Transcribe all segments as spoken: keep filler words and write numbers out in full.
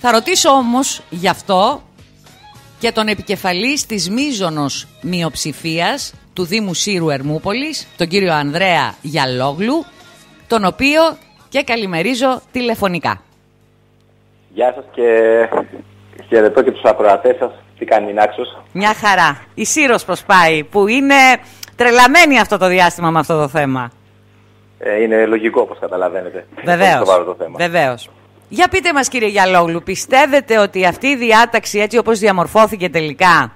Θα ρωτήσω όμως γι' αυτό και τον επικεφαλής της μείζωνος μειοψηφίας του Δήμου Σύρου Ερμούπολης, τον κύριο Ανδρέα Γιαλόγλου, τον οποίο και καλημερίζω τηλεφωνικά. Γεια σας και χαιρετώ και τους ακροατές σας. Τι κάνει η Νάξος? Μια χαρά. Η Σύρος πώς πάει, που είναι τρελαμένη αυτό το διάστημα με αυτό το θέμα? Ε, είναι λογικό, όπως καταλαβαίνετε. Βεβαίως, το θέμα. βεβαίως. Για πείτε μας, κύριε Γιαλόγλου, πιστεύετε ότι αυτή η διάταξη έτσι όπως διαμορφώθηκε τελικά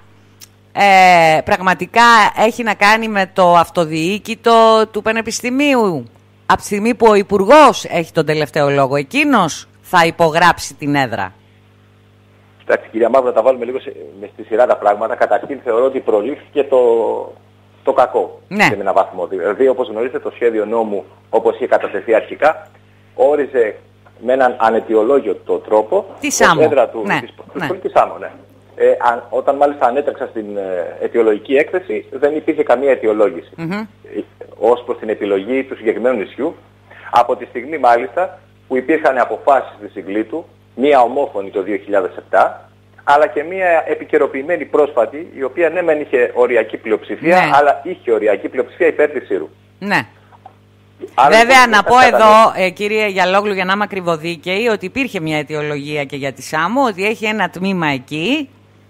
ε, πραγματικά έχει να κάνει με το αυτοδιοίκητο του Πανεπιστημίου? Από τη στιγμή που ο Υπουργός έχει τον τελευταίο λόγο, εκείνος θα υπογράψει την έδρα. Εντάξει, κυρία Μαύρο, τα βάλουμε λίγο σε, με στη σειρά τα πράγματα. Καταρχήν θεωρώ ότι προλήφθηκε το, το κακό. Ναι. Σε έναν βαθμό. Δηλαδή, όπως γνωρίζετε, το σχέδιο νόμου, όπως είχε κατατεθεί αρχικά, όριζε με έναν αναιτιολόγητο τρόπο τη Σάμο. Έδρα του, ναι. της, ναι. της Σάμο, ναι. Ε, αν, όταν μάλιστα ανέτρεξα στην ε, αιτιολογική έκθεση, δεν υπήρχε καμία αιτιολόγηση Mm-hmm. ε, ως προς την επιλογή του συγκεκριμένου νησιού. Από τη στιγμή μάλιστα που υπήρχαν αποφάσεις της Συγκλήτου, μία ομόφωνη το δύο χιλιάδες επτά, αλλά και μία επικαιροποιημένη πρόσφατη, η οποία ναι μεν είχε οριακή πλειοψηφία, ναι. αλλά είχε οριακή πλειοψηφία υπέρ της Σύρου. Ναι. Άρα, βέβαια να πω εδώ, ε, κύριε Γιαλόγλου, για να είμαι ακριβοδίκαιη, ότι υπήρχε μια αιτιολογία και για τη Σάμο, ότι έχει ένα τμήμα εκεί,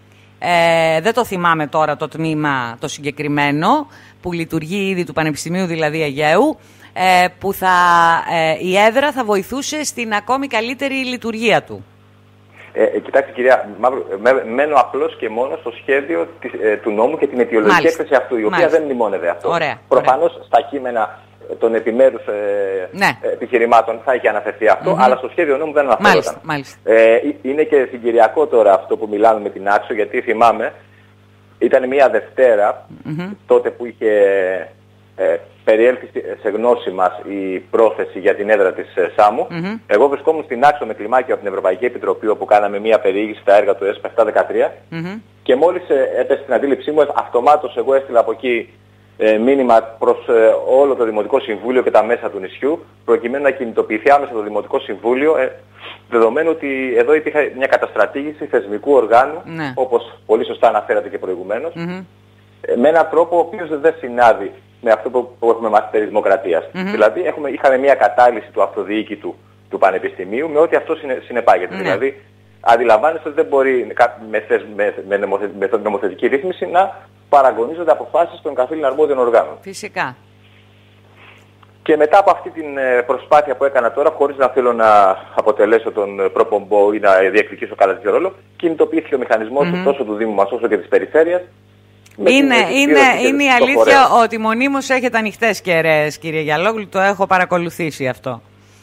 ε, δεν το θυμάμαι τώρα το τμήμα το συγκεκριμένο, που λειτουργεί ήδη του Πανεπιστημίου δηλαδή Αιγαίου, ε, που θα, ε, η έδρα θα βοηθούσε στην ακόμη καλύτερη λειτουργία του. Ε, ε, κοιτάξτε κυρία Μαύρο, με, μένω απλώς και μόνο στο σχέδιο της, ε, του νόμου και την αιτιολογική έκθεση αυτού, η οποία Μάλιστα. δεν μνημόνευε αυτό. Ωραία, Προφανώς ωραία. στα κείμενα των επιμέρους ε, ναι. επιχειρημάτων θα είχε αναφερθεί αυτό, mm-hmm. αλλά στο σχέδιο νόμου δεν αναφερόταν. Μάλιστα, ε, είναι και συγκυριακό τώρα αυτό που μιλάμε με την Άξο, γιατί θυμάμαι, ήταν μια Δευτέρα, mm-hmm. τότε που είχε ε, περιέλθει σε γνώση μας η πρόθεση για την έδρα της ε, Σάμου. Mm-hmm. Εγώ βρισκόμουν στην Άξο με κλιμάκιο από την Ευρωπαϊκή Επιτροπή, όπου κάναμε μια περιήγηση στα έργα του ΕΣΠΑ επτακόσια δεκατρία, mm-hmm. και μόλις ε, έπεσε στην αντίληψή μου, αυτομάτως εγώ έστειλα από εκεί Ε, μήνυμα προς ε, όλο το Δημοτικό Συμβούλιο και τα μέσα του νησιού, προκειμένου να κινητοποιηθεί άμεσα το Δημοτικό Συμβούλιο, ε, δεδομένου ότι εδώ υπήρχε μια καταστρατήγηση θεσμικού οργάνου, ναι. όπως πολύ σωστά αναφέρατε και προηγουμένως, mm-hmm. ε, με έναν τρόπο ο οποίος δεν συνάδει με αυτό που, που έχουμε μάθει περί δημοκρατίας. Mm-hmm. Δηλαδή έχουμε, είχαμε μια κατάλυση του αυτοδιοίκητου του Πανεπιστημίου με ό,τι αυτό συνε, συνεπάγεται. Mm-hmm. Δηλαδή αντιλαμβάνεστε ότι δεν μπορεί με, με, με, νομοθε, με νομοθετική ρύθμιση να παραγωνίζονται αποφάσεις των καθήλων αρμόδιων οργάνων. Φυσικά. Και μετά από αυτή την προσπάθεια που έκανα τώρα, χωρίς να θέλω να αποτελέσω τον προπομπό ή να διεκδικήσω καλά τέτοιο ρόλο, κινητοποιήθηκε ο μηχανισμός mm-hmm. τόσο του Δήμου μας όσο και της Περιφέρειας. Είναι, είναι, είναι η αλήθεια ότι μονίμως έχετε ανοιχτές κεραίες, κύριε Γιαλόγλου, το έχω παρακολουθήσει αυτό.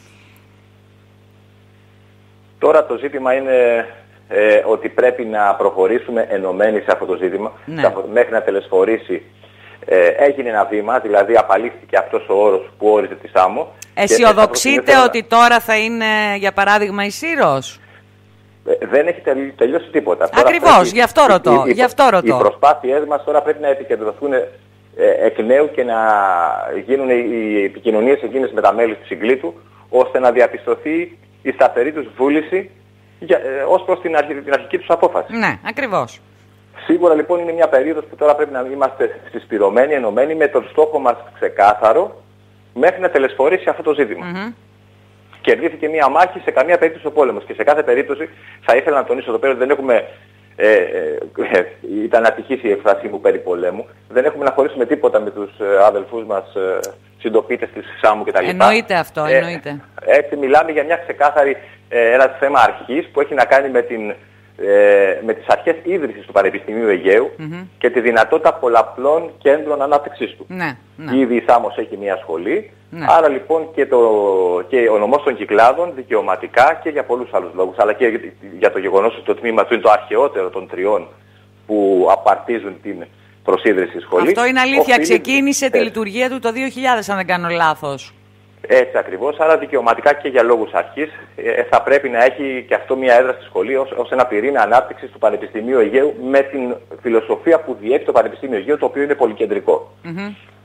Τώρα το ζήτημα είναι ε, ότι πρέπει να προχωρήσουμε ενωμένοι σε αυτό το ζήτημα, ναι. μέχρι να τελεσφορήσει. Ε, έγινε ένα βήμα, δηλαδή απαλήφθηκε αυτός ο όρος που όριζε τη Σάμο. Αισιοδοξείτε ότι τώρα θα είναι, για παράδειγμα, η Σύρος? Ε, δεν έχει τελειώσει τίποτα. Ακριβώς, πρέπει, γι' αυτό ρωτώ. Οι, οι, γι' αυτό ρωτώ. Οι προσπάθειές μας τώρα πρέπει να επικεντρωθούν ε, εκ νέου και να γίνουν οι επικοινωνίες εκείνες με τα μέλη του Συγκλήτου, ώστε να διαπιστωθεί η σταθερή τους βούληση για, ε, ως προς την, αρχή, την αρχική τους απόφαση. Ναι, ακριβώς. Σίγουρα λοιπόν είναι μια περίοδος που τώρα πρέπει να είμαστε συσπηρωμένοι, ενωμένοι, με τον στόχο μας ξεκάθαρο, μέχρι να τελεσφορήσει αυτό το ζήτημα. Mm-hmm. Κερδίθηκε μια μάχη, σε καμία περίπτωση ο πόλεμος. Και σε κάθε περίπτωση θα ήθελα να τονίσω εδώ πέρα ότι δεν έχουμε. Ε, ε, ε, ήταν ατυχής η εκφρασή μου περί πολέμου. Δεν έχουμε να χωρίσουμε τίποτα με τους ε, αδελφούς μας ε, συντοπίτες της Σάμου κτλ. Εννοείται αυτό, εννοείται. Ε, έτσι μιλάμε για μια ξεκάθαρη, ε, ένα θέμα αρχής που έχει να κάνει με, την, ε, με τις αρχές ίδρυσης του Πανεπιστημίου Αιγαίου mm-hmm. και τη δυνατότητα πολλαπλών κέντρων ανάπτυξής του. Ναι, ναι. Ήδη η Σάμος έχει μια σχολή, ναι. άρα λοιπόν και, το, και ο νομός των Κυκλάδων δικαιωματικά και για πολλούς άλλους λόγους, αλλά και για το γεγονός ότι το τμήμα του είναι το αρχαιότερο των τριών που απαρτίζουν την προσίδρυση σχολή. Αυτό είναι αλήθεια. Οφείλει... Ξεκίνησε τη λειτουργία του το δύο χιλιάδες, αν δεν κάνω λάθος. Έτσι ακριβώς, άρα δικαιωματικά και για λόγους αρχής ε, θα πρέπει να έχει και αυτό μια έδρα στη σχολή ως, ως ένα πυρήνα ανάπτυξης του Πανεπιστημίου Αιγαίου με την φιλοσοφία που διέπει το Πανεπιστήμιο Αιγαίου, το οποίο είναι πολυκεντρικό. Mm-hmm.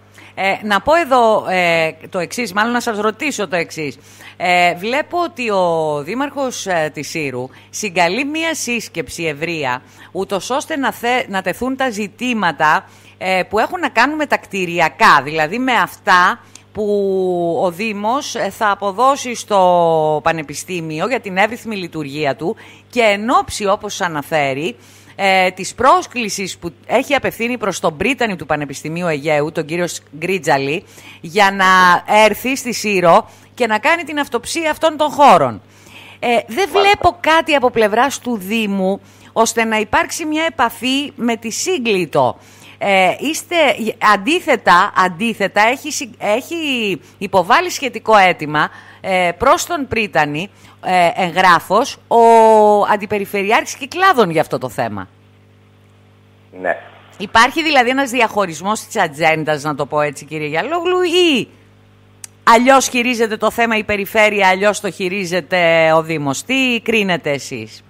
Ε, να πω εδώ ε, το εξής, μάλλον να σας ρωτήσω το εξής. Ε, βλέπω ότι ο δήμαρχος ε, της Σύρου συγκαλεί μία σύσκεψη ευρεία, ούτως ώστε να, θε, να τεθούν τα ζητήματα ε, που έχουν να κάνουν με τα κτηριακά, δηλαδή με αυτά που ο Δήμος θα αποδώσει στο Πανεπιστήμιο για την εύρυθμη λειτουργία του και εν ώψη, όπως αναφέρει, ε, της πρόσκλησης που έχει απευθύνει προς τον πρίτανη του Πανεπιστημίου Αιγαίου, τον κύριο Γκρίτζαλη, για να έρθει στη Σύρο και να κάνει την αυτοψία αυτών των χώρων. Ε, δεν βλέπω κάτι από πλευράς του Δήμου ώστε να υπάρξει μια επαφή με τη Σύγκλιτο. Ε, είστε, αντίθετα, αντίθετα έχει, έχει υποβάλει σχετικό αίτημα ε, προς τον πρίτανη ε, εγγράφος ο Αντιπεριφερειάρχης Κυκλάδων για αυτό το θέμα. Ναι. Υπάρχει δηλαδή ένας διαχωρισμός της ατζέντας, να το πω έτσι, κύριε Γιαλόγλου, ή αλλιώς χειρίζεται το θέμα η Περιφέρεια, αλλιώς το χειρίζεται ο Δήμος? Τι κρίνετε εσείς?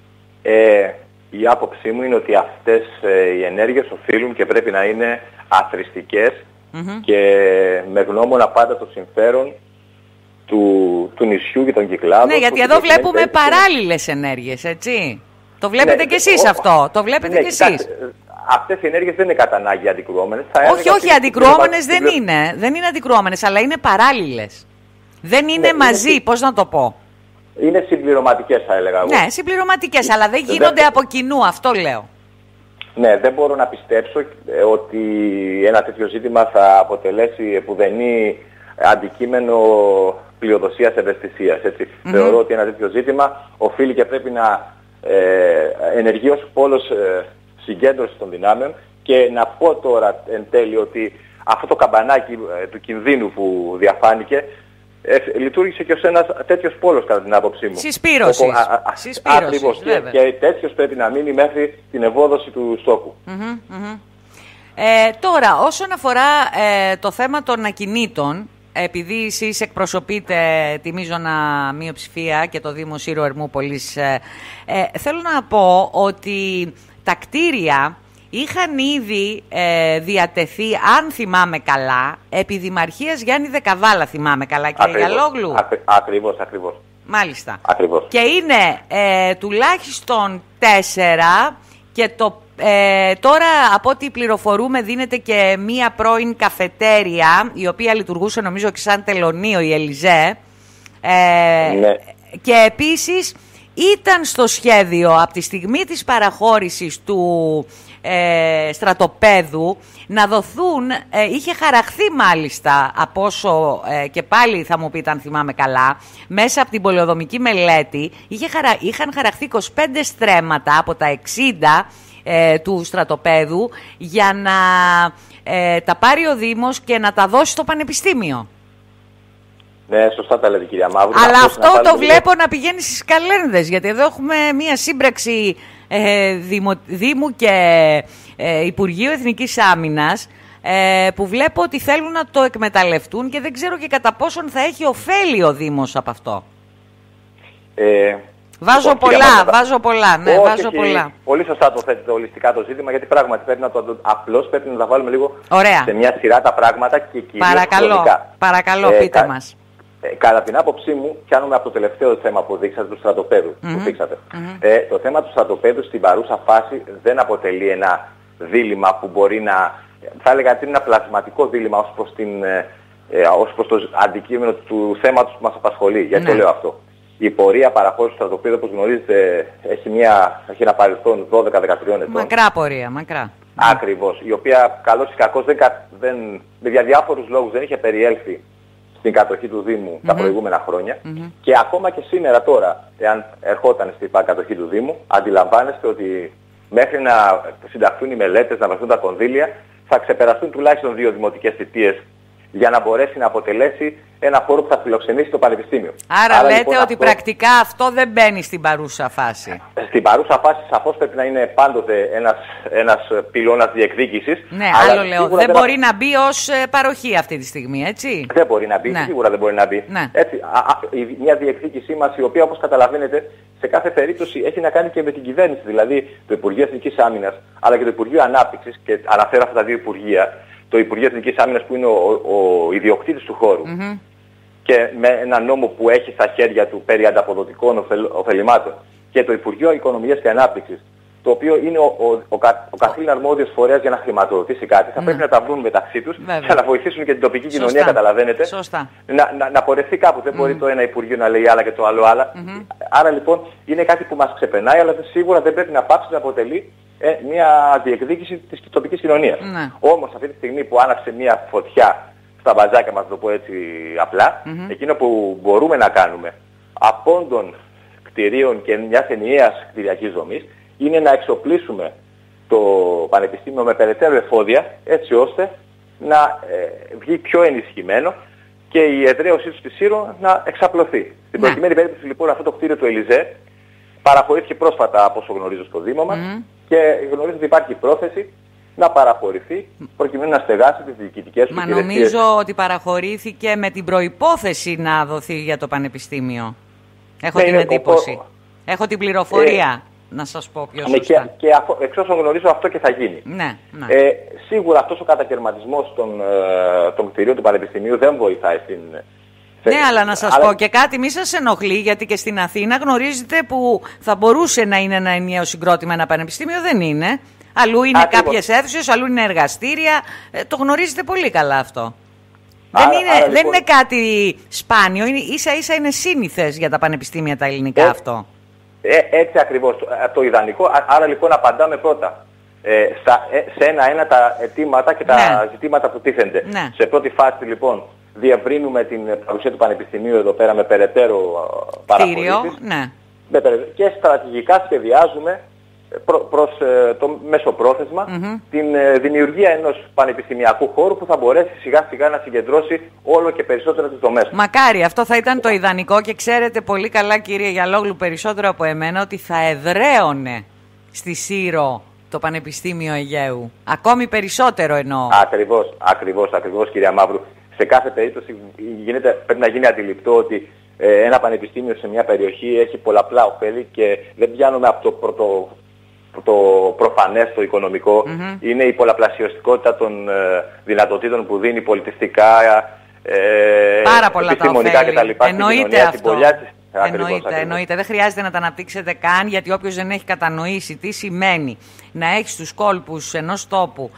Ε... Η άποψή μου είναι ότι αυτές ε, οι ενέργειες οφείλουν και πρέπει να είναι αθροιστικές mm-hmm. και με γνώμονα πάντα το συμφέρον του, του νησιού και των Κυκλάδων. Ναι, γιατί εδώ βλέπουμε έτσι παράλληλες ενέργειες, έτσι. Το βλέπετε ναι, κι εσείς ο, αυτό, το βλέπετε ναι, κι εσείς. Κοιτάξτε, αυτές οι ενέργειες δεν είναι κατά ανάγκη αντικρουόμενες. Όχι, όχι, αντικρουόμενες δεν είναι. Δεν είναι αντικρουόμενες, αλλά είναι παράλληλες. Δεν είναι ναι, μαζί, είναι... πώς να το πω. Είναι συμπληρωματικές, θα έλεγα εγώ. Ναι, συμπληρωματικές, αλλά δεν γίνονται δεν... από κοινού, αυτό λέω. Ναι, δεν μπορώ να πιστέψω ότι ένα τέτοιο ζήτημα θα αποτελέσει επουδενή αντικείμενο πλειοδοσίας ευαισθησίας. Mm-hmm. Θεωρώ ότι ένα τέτοιο ζήτημα οφείλει και πρέπει να ε, ενεργεί ως πόλος ε, συγκέντρωσης των δυνάμεων, και να πω τώρα εν τέλει ότι αυτό το καμπανάκι ε, του κινδύνου που διαφάνηκε Ε, λειτουργήσε και ως ένας τέτοιος πόλος κατά την άποψή μου. Συσπήρωσης. Ο, α, α, Συσπήρωσης, ακριβώς. Και, και τέτοιος πρέπει να μείνει μέχρι την ευόδοση του στόχου. Mm-hmm, mm-hmm. Ε, τώρα, όσον αφορά ε, το θέμα των ακινήτων, επειδή εσείς εκπροσωπείτε τη μείζωνα μειοψηφία και το Δήμο Σύρου Ερμούπολης, ε, ε, θέλω να πω ότι τα κτίρια είχαν ήδη ε, διατεθεί, αν θυμάμαι καλά, επί Δημαρχίας Γιάννη Δεκαβάλα, θυμάμαι καλά, κύριε Γιαλόγλου. Ακρι, ακριβώς, ακριβώς. Μάλιστα. Ακριβώς. Και είναι ε, τουλάχιστον τέσσερα και το, ε, τώρα από ό,τι πληροφορούμε δίνεται και μία πρώην καφετέρια, η οποία λειτουργούσε νομίζω και σαν τελωνείο, η Ελιζέ. Ε, ναι. Και επίσης ήταν στο σχέδιο από τη στιγμή της παραχώρησης του ε, στρατοπέδου να δοθούν, ε, είχε χαραχθεί μάλιστα από όσο ε, και πάλι θα μου πείτε αν θυμάμαι καλά, μέσα από την πολεοδομική μελέτη είχε χαρα, είχαν χαραχθεί είκοσι πέντε στρέμματα από τα εξήντα ε, του στρατοπέδου για να ε, τα πάρει ο Δήμος και να τα δώσει στο Πανεπιστήμιο. Ναι, σωστά τα λέτε, κυρία Μαύρου. Αλλά αυτό το βλέπω να πηγαίνει στις καλένδες, γιατί εδώ έχουμε μία σύμπραξη ε, Δήμου, Δήμου και ε, Υπουργείου Εθνικής Άμυνας ε, που βλέπω ότι θέλουν να το εκμεταλλευτούν και δεν ξέρω και κατά πόσον θα έχει ωφέλη ο Δήμος από αυτό. Ε, βάζω λοιπόν, πολλά, Μαύρου, βάζω πολλά, ναι, όχι, βάζω όχι, πολλά. Πολύ σωστά το θέτετε ολιστικά το ζήτημα, γιατί πράγματι πρέπει να το, απλώς πρέπει να τα βάλουμε λίγο Ωραία. σε μια σειρά τα πράγματα και κυρίως παρακαλώ, χρονικά. Παρακαλώ, ε, πείτε κα, μας. Ε, κατά την άποψή μου, πιάνουμε από το τελευταίο θέμα που δείξατε, του στρατοπέδου. Mm-hmm. Που δείξατε. Mm-hmm. Ε, το θέμα του στρατοπέδου στην παρούσα φάση δεν αποτελεί ένα δίλημμα που μπορεί να, θα έλεγα ότι είναι ένα πλασματικό δίλημμα ως προς, την, ε, ως προς το αντικείμενο του θέματος που μας απασχολεί. Γιατί ναι. το λέω αυτό. Η πορεία παραχώρησης του στρατοπέδου, όπως γνωρίζετε, έχει, μια, έχει ένα παρελθόν δώδεκα δεκατρία ετών. Μακρά πορεία, μακρά. Ακριβώς. Η οποία καλώς ή κακώς δεν, δεν, για διάφορους λόγους δεν είχε περιέλθει στην κατοχή του Δήμου mm-hmm. τα προηγούμενα χρόνια mm-hmm. και ακόμα και σήμερα τώρα, εάν ερχόταν στην κατοχή του Δήμου, αντιλαμβάνεστε ότι μέχρι να συνταχθούν οι μελέτες, να βρεθούν τα κονδύλια, θα ξεπεραστούν τουλάχιστον δύο δημοτικές θητείες για να μπορέσει να αποτελέσει ένα χώρο που θα φιλοξενήσει το Πανεπιστήμιο. Άρα, Άρα λέτε λοιπόν, ότι αυτό, πρακτικά αυτό δεν μπαίνει στην παρούσα φάση. Στην παρούσα φάση σαφώς πρέπει να είναι πάντοτε ένας, ένας πυλώνας διεκδίκησης. Ναι, άλλο λέω. Δεν μπορεί να μπει ως παροχή αυτή τη στιγμή, έτσι. Δεν μπορεί να μπει, ναι. Σίγουρα δεν μπορεί να μπει. Ναι. Έτσι, α, α, μια διεκδίκησή μας, η οποία όπως καταλαβαίνετε σε κάθε περίπτωση έχει να κάνει και με την κυβέρνηση, δηλαδή το Υπουργείο Εθνικής Άμυνας αλλά και το Υπουργείο Ανάπτυξης, και αναφέρω αυτά τα δύο υπουργεία, το Υπουργείο Εθνικής Άμυνας που είναι ο, ο, ο ιδιοκτήτης του χώρου mm-hmm. και με ένα νόμο που έχει στα χέρια του περί ανταποδοτικών ωφελημάτων και το Υπουργείο Οικονομίας και Ανάπτυξης, το οποίο είναι ο, ο, ο, ο καθήλυνα αρμόδιος φορέας για να χρηματοδοτήσει κάτι, θα mm. πρέπει να τα βρουν μεταξύ τους για να βοηθήσουν και την τοπική Σωστά. κοινωνία, καταλαβαίνετε, Σωστά. να, να, να πορευτεί κάπου. Δεν mm. μπορεί το ένα Υπουργείο να λέει άλλα και το άλλο άλλα. Mm-hmm. Άρα λοιπόν είναι κάτι που μας ξεπερνάει, αλλά σίγουρα δεν πρέπει να πάψει να αποτελεί ε, μια διεκδίκηση της τοπικής κοινωνίας. Mm. Όμως αυτή τη στιγμή που άναψε μια φωτιά στα μπαζάκια μας, να το πω έτσι απλά, mm-hmm. εκείνο που μπορούμε να κάνουμε απόντων κτηρίων και μιας ενιαίας κτηριακής δομής είναι να εξοπλίσουμε το Πανεπιστήμιο με περαιτέρω εφόδια, έτσι ώστε να ε, βγει πιο ενισχυμένο και η εδραίωσή του στη Σύρο να εξαπλωθεί. Στην προκειμένη περίπτωση λοιπόν αυτό το κτίριο του Ελιζέ παραχωρήθηκε πρόσφατα, από όσο γνωρίζω, στο Δήμο μας mm. και γνωρίζω ότι υπάρχει πρόθεση να παραχωρηθεί προκειμένου να στεγάσει τις διοικητικές του υπηρεσίες. Μα νομίζω ότι παραχωρήθηκε με την προϋπόθεση να δοθεί για το Πανεπιστήμιο. Έχω ναι, την εντύπωση. Ο... Έχω την πληροφορία. Ε... Να σας πω πιο σωστά. Και, και αφ, εξ όσων γνωρίζω αυτό και θα γίνει. Ναι, ναι. Ε, σίγουρα αυτός ο κατακαιρματισμός των, ε, των κτηρίων του Πανεπιστημίου δεν βοηθάει στην... Ναι, σε, αλλά να σας αλλά... πω και κάτι, μη σας ενοχλεί, γιατί και στην Αθήνα γνωρίζετε που θα μπορούσε να είναι ένα ενιαίο συγκρότημα ένα πανεπιστήμιο, δεν είναι. Αλλού είναι Ακριβώς. κάποιες αίθουσες, αλλού είναι εργαστήρια. Ε, το γνωρίζετε πολύ καλά αυτό. Άρα, δεν, είναι, άρα, δεν λοιπόν... είναι κάτι σπάνιο, είναι, ίσα ίσα είναι σύνηθες για τα πανεπιστήμια τα ελληνικά ε... αυτό. Ε, έτσι ακριβώς, το, το ιδανικό. Άρα λοιπόν απαντάμε πρώτα ε, στα, ε, σε ένα-ένα τα αιτήματα και τα ναι. ζητήματα που τίθενται. Ναι. Σε πρώτη φάση λοιπόν διευρύνουμε την παρουσία του Πανεπιστημίου εδώ πέρα με περαιτέρω παραχωρήσεις. Ναι. Και στρατηγικά σχεδιάζουμε προ, προς ε, το μεσοπρόθεσμα mm-hmm. την ε, δημιουργία ενός πανεπιστημιακού χώρου που θα μπορέσει σιγά σιγά να συγκεντρώσει όλο και περισσότερο τις δομές. Μακάρι, αυτό θα ήταν το ιδανικό και ξέρετε πολύ καλά, κύριε Γιαλόγλου, περισσότερο από εμένα, ότι θα εδραίωνε στη Σύρο το Πανεπιστήμιο Αιγαίου. Ακόμη περισσότερο εννοώ. Ακριβώς, ακριβώς, ακριβώς, κυρία Μαύρου. Σε κάθε περίπτωση γίνεται, πρέπει να γίνει αντιληπτό ότι ε, ένα πανεπιστήμιο σε μια περιοχή έχει πολλαπλά ωφέλη και δεν πιάνουμε από το πρωτο... το προφανές, το οικονομικό, mm-hmm. είναι η πολλαπλασιωστικότητα των ε, δυνατοτήτων που δίνει πολιτιστικά, ε, Πάρα πολλά επιστημονικά κτλ. Εννοείται αυτό. Εννοείται, ακριβώς, εννοείται. Δεν χρειάζεται να τα αναπτύξετε καν, γιατί όποιος δεν έχει κατανοήσει τι σημαίνει να έχει στους κόλπους ενός τόπου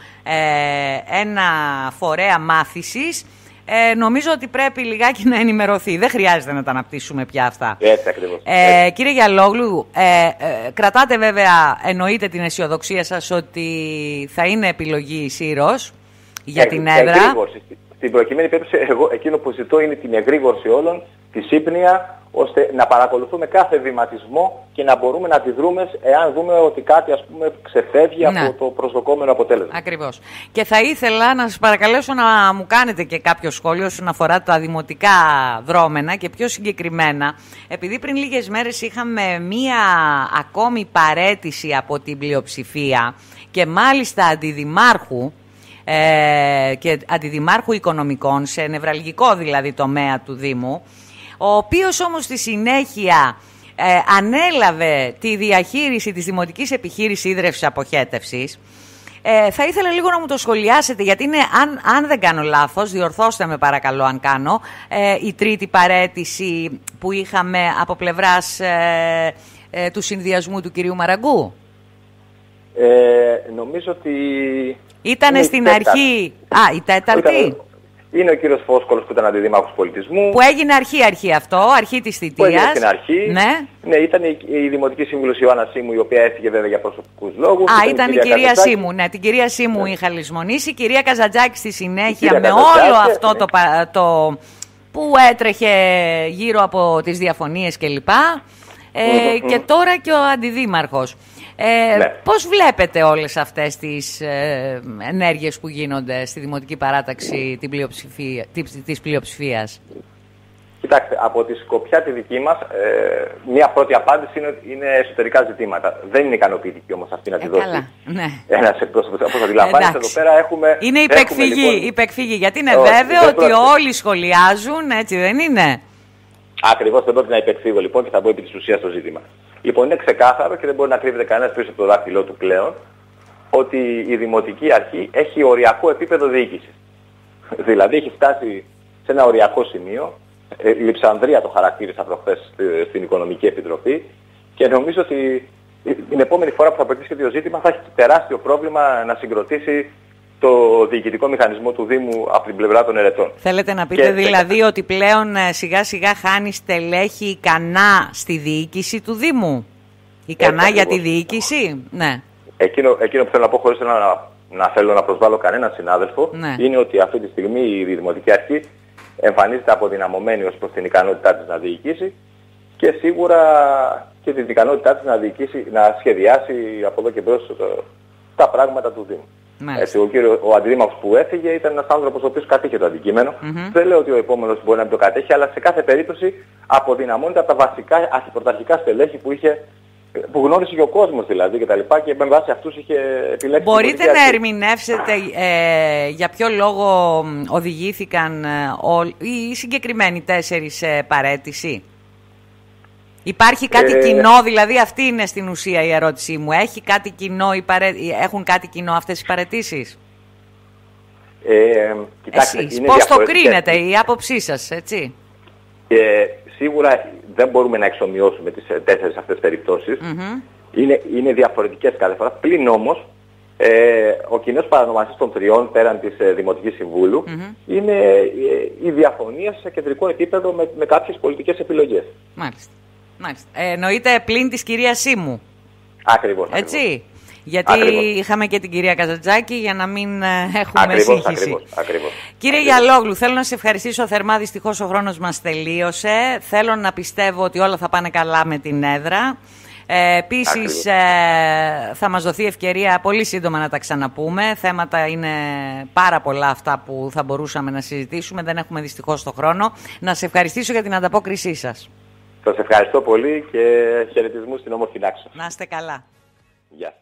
ε, ένα φορέα μάθησης, Ε, νομίζω ότι πρέπει λιγάκι να ενημερωθεί. Δεν χρειάζεται να τα αναπτύσσουμε πια αυτά. Έτσι ακριβώς. Ε, κύριε Γιαλόγλου, ε, ε, κρατάτε βέβαια, εννοείται την αισιοδοξία σας ότι θα είναι επιλογή η Σύρος για ε, την έδρα. Εγρήγορση. Στην προκειμένη περίπτωση, εγώ εκείνο που ζητώ είναι την εγρήγορση όλων, τη σύμπνοια, ώστε να παρακολουθούμε κάθε βηματισμό και να μπορούμε να αντιδρούμε εάν δούμε ότι κάτι, ας πούμε, ξεφεύγει ναι. από το προσδοκόμενο αποτέλεσμα. Ακριβώς. Και θα ήθελα να σας παρακαλέσω να μου κάνετε και κάποιο σχόλιο όσον αφορά τα δημοτικά δρόμενα και πιο συγκεκριμένα, επειδή πριν λίγες μέρες είχαμε μία ακόμη παραίτηση από την πλειοψηφία και μάλιστα αντιδημάρχου ε, και αντιδημάρχου οικονομικών σε νευραλγικό δηλαδή τομέα του Δήμου, ο οποίος όμως στη συνέχεια ε, ανέλαβε τη διαχείριση της Δημοτικής Επιχείρησης Ίδρευσης Αποχέτευσης. Ε, θα ήθελα λίγο να μου το σχολιάσετε, γιατί είναι, αν, αν δεν κάνω λάθος, διορθώστε με παρακαλώ αν κάνω, ε, η τρίτη παραίτηση που είχαμε από πλευράς ε, ε, του συνδυασμού του κυρίου Μαραγκού. Ε, νομίζω ότι... Ήτανε στην αρχή... Α, η τέταρτη... Ήταν... Είναι ο κύριος Φόσκολος που ήταν αντιδήμαρχος πολιτισμού. Που έγινε αρχή-αρχή αυτό, αρχή της θητείας. Που έγινε στην αρχή. Ναι. Ναι, ήταν η, η Δημοτική Σύμβουλος Ιωάννα Σίμου, η οποία έφυγε βέβαια για προσωπικούς λόγους. Α, ήταν, ήταν η κυρία, κυρία Σίμου. Ναι, την κυρία Σίμου ναι. είχα λησμονήσει. Η κυρία Καζαντζάκη στη συνέχεια με Καζαντζάκη, όλο αυτό ναι. το, το που έτρεχε γύρω από τις διαφωνίες κλπ. Ε, mm-hmm. Και τώρα και ο αντιδήμαρχος. Ε, ναι. Πώς βλέπετε όλες αυτές τις ε, ενέργειες που γίνονται στη Δημοτική Παράταξη την πλειοψηφία, της πλειοψηφίας? Κοιτάξτε, από τη σκοπιά τη δική μας, ε, μια πρώτη απάντηση είναι, είναι εσωτερικά ζητήματα. Δεν είναι ικανοποιητική όμως αυτή να τη ε, δώσει καλά. Ναι. ένας εκπρόσωπος. Όπως αντιλαμβάνεστε, εδώ πέρα έχουμε... Είναι υπεκφυγή, λοιπόν... υπεκφυγή γιατί είναι oh, βέβαιο ότι πρόκειται. Όλοι σχολιάζουν, έτσι δεν είναι? Ακριβώς, δεν πρόκειται να υπεκφύγω λοιπόν και θα μπω επί της ουσίας στο ζήτημα. Λοιπόν, είναι ξεκάθαρο και δεν μπορεί να κρύβεται κανένας πίσω από το δάχτυλό του πλέον ότι η Δημοτική Αρχή έχει οριακό επίπεδο διοίκησης. Δηλαδή έχει φτάσει σε ένα οριακό σημείο. Η Λειψανδρία το χαρακτήρισα προχθές στην Οικονομική Επιτροπή και νομίζω ότι την επόμενη φορά που θα προκύψει το ζήτημα θα έχει τεράστιο πρόβλημα να συγκροτήσει το διοικητικό μηχανισμό του Δήμου από την πλευρά των ερετών. Θέλετε να πείτε και... δηλαδή ότι πλέον σιγά σιγά χάνει στελέχη ικανά στη διοίκηση του Δήμου. Ικανά για τη διοίκηση, ναι. Εκείνο, εκείνο που θέλω να πω χωρίς να, να θέλω να προσβάλλω κανέναν συνάδελφο, ναι, είναι ότι αυτή τη στιγμή η Δημοτική Αρχή εμφανίζεται αποδυναμωμένη ως προς την ικανότητά της να διοικήσει και σίγουρα και την ικανότητά της να διοικήσει, να σχεδιάσει από εδώ και μπρος τα πράγματα του Δήμου. Έτσι, ο, κύριο, ο αντιδήμαρχος που έφυγε ήταν ένας άνθρωπος ο οποίος κατήχε το αντικείμενο. Mm-hmm. Δεν λέω ότι ο επόμενος μπορεί να μην το κατέχει, αλλά σε κάθε περίπτωση αποδυναμώνεται από τα βασικά αρχιπρωταρχικά στελέχη που, είχε, που γνώρισε και ο κόσμος δηλαδή και τα λοιπά, και με βάση αυτούς είχε επιλέξει. Μπορείτε να ερμηνεύσετε ε, για ποιο λόγο οδηγήθηκαν ε, ο, οι συγκεκριμένοι τέσσερις σε παραίτηση. Υπάρχει κάτι ε... κοινό, δηλαδή αυτή είναι στην ουσία η ερώτησή μου. Έχει κάτι κοινό, οι παρε... Έχουν κάτι κοινό αυτές οι παραιτήσεις? Ε, κοιτάξτε, εσείς πώς το κρίνετε, η άποψή σας, έτσι? Ε, σίγουρα δεν μπορούμε να εξομοιώσουμε τις τέσσερις αυτές περιπτώσεις. Mm-hmm. Είναι, είναι διαφορετικές κάθε φορά. Πλην όμως, ε, ο κοινός παρανομαστής των τριών πέραν της ε, Δημοτικής Συμβούλου mm-hmm. είναι ε, η διαφωνία σε κεντρικό επίπεδο με, με κάποιες πολιτικές επιλογές. Μάλιστα. Μάλιστα. Ε, εννοείται πλην της κυρίας Σίμου. Ακριβώς. Έτσι. Ακριβώς. Γιατί ακριβώς. είχαμε και την κυρία Καζατζάκη για να μην έχουμε ακριβώς, σύγχυση. Ακριβώς, ακριβώς. Κύριε ακριβώς. Γιαλόγλου, θέλω να σε ευχαριστήσω θερμά. Δυστυχώς ο χρόνος μας τελείωσε. Θέλω να πιστεύω ότι όλα θα πάνε καλά με την έδρα. Ε, επίσης ε, θα μας δοθεί ευκαιρία πολύ σύντομα να τα ξαναπούμε. Θέματα είναι πάρα πολλά αυτά που θα μπορούσαμε να συζητήσουμε. Δεν έχουμε δυστυχώς το χρόνο. Να σε ευχαριστήσω για την ανταπόκρισή σας. Σας ευχαριστώ πολύ και χαιρετισμούς στην όμορφη Νάξο. Να είστε καλά. Γεια.